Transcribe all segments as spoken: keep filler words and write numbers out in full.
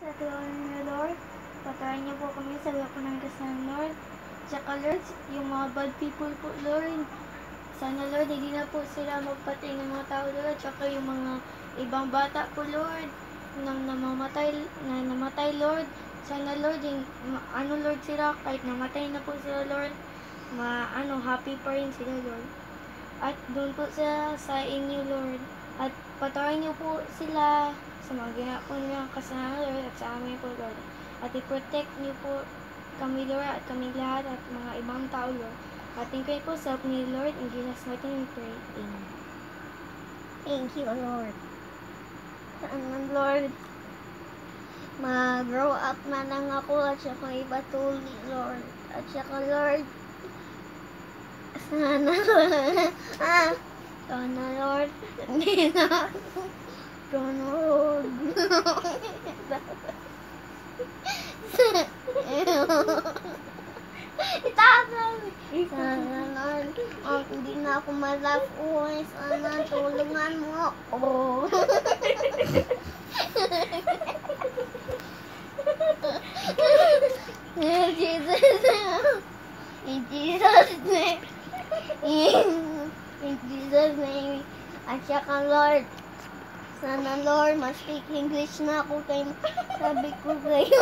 Sa tulong niyo, Lord, patawarin niyo po kami sa wala po ng kasalanan, Lord. Tsaka, Lord, yung mga bad people po, Lord, sana, Lord, hindi na po sila magpatay ng mga tao, Lord. Tsaka yung mga ibang bata po, Lord, nang namamatay, na namatay, Lord. Sana, Lord, yung, ma- ano, Lord, sila, kahit namatay na po sila, Lord, ma, ano, happy pa rin sila, Lord. At doon po sila sa inyo, Lord. At patawarin niyo po sila sa mga ginawa po nilang kasalanan, Lord, at sa amin po, Lord. At i-protect niyo po kami, Lord, at kami lahat, at mga ibang tao, Lord. At thank you po sa help ni Lord. In Jesus' mighty name we pray. Amen. Thank you, Lord. Sana, Lord, mag-grow up na lang ako at saka ipatuloy, Lord. At saka, Lord, sana, ah, sana, Lord, hindi na, sana, Lord, Itakal! Sana, Lord, oh, hindi na ako malaf uwi. Sana, tulungan mo ako. In Jesus' name. In Jesus' name. In Jesus' name. At saka, Lord, sana, Lord, ma-speak English na ako kay sabi ko kayo.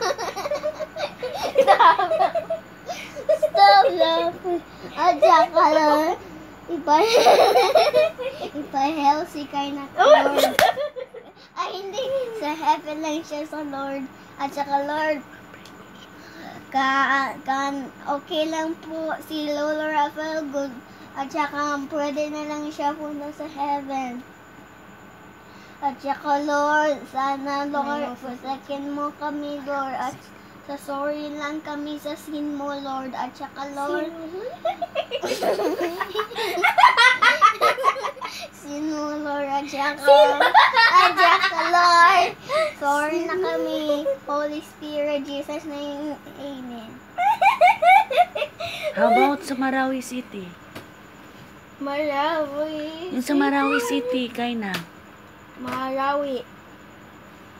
Stop laughing. At saka, Lord, ipa ipa-healthy kayo na Lord. Ay, hindi. Sa heaven lang siya sa Lord. At saka, Lord, ka, kan, okay lang po si Lolo Rafael good. At saka, pwede na lang siya punta sa heaven. At saka, Lord, sana, Lord, protectin mo kami, Lord. At sa sorry lang kami sa sin mo, Lord. At saka, Lord, sin mo, Lord. At saka, at saka, Lord, sorry na kami. Holy Spirit, Jesus' name, amen. How about sa Marawi City? Marawi. Yung sa Marawi City, kay na. Marawi.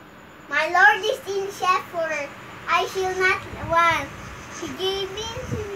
My Lord is in shepherd. I shall not want. He gave me